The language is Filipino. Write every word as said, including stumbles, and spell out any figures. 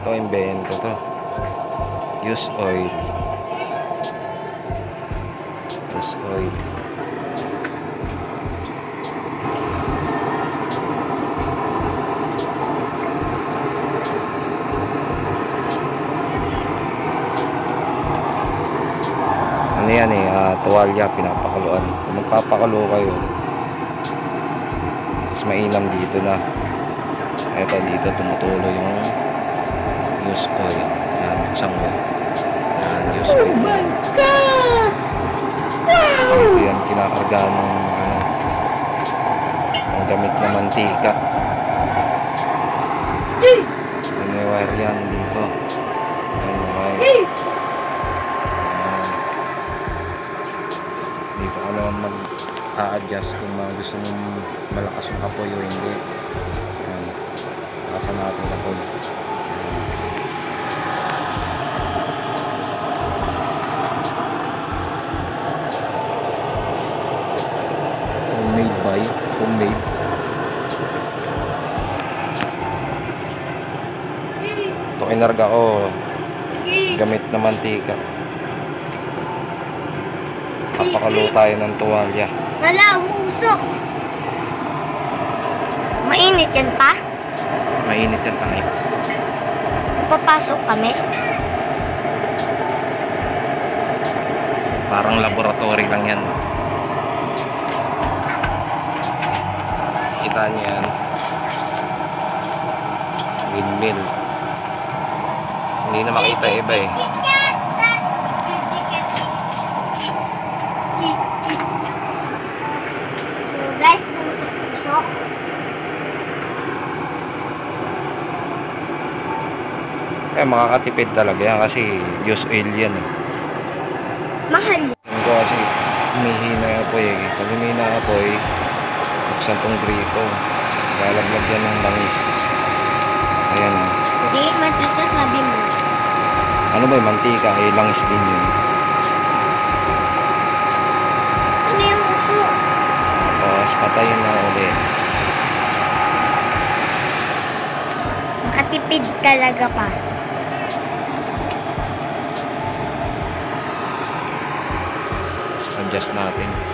Ito, invento to. Use oil. Use oil. Ano yan eh, uh, tuwalya, pinapakuluan. Kung magpapakulo kayo, mas mainam dito na. Ito dito, tumutulo yung use oil. Yan, isang oil. Yan, use oil. Oh my God! Wow! Ito yan, kinakarga ng ano, ang gamit na mantika. May wire yan dito. Yan, wire. Dito ka naman mag-a-adjust kung gusto mong malakas yung apoy o hindi. Ayan. Lakasan natin yung apoy. Homemade by homemade. Ito kinarga ko gamit na mantika. Papakalo tayo ng tuwalya. Wala, umusok. Mainit yan pa? Mainit yan tayo. Papasok kami. Parang laboratory lang yan. Kita niyo yan. Windmill. Hindi na makita iba eh. Guys, usok-usok. Eh, makakatipid talaga yan kasi use oil yan eh. Mahal. Yung ko kasi humihina yung apoy eh. Pag humihina yung apoy, buksan tong grito. Lalaglag yan ng langis. Ayan o. Hindi, mantika sabi mo. Ano ba yung mantika? Eh, langis din yun. Ano yung usok? Tapos, patayin na ulit. Makatipid talaga pa. Adjust natin.